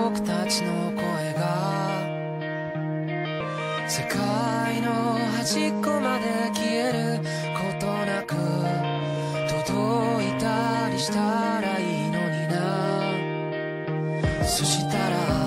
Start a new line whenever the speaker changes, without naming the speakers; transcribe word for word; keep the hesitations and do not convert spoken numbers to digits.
僕たちの声が世界の端っこまで消えることなく届いたりしたらいいのにな。そしたら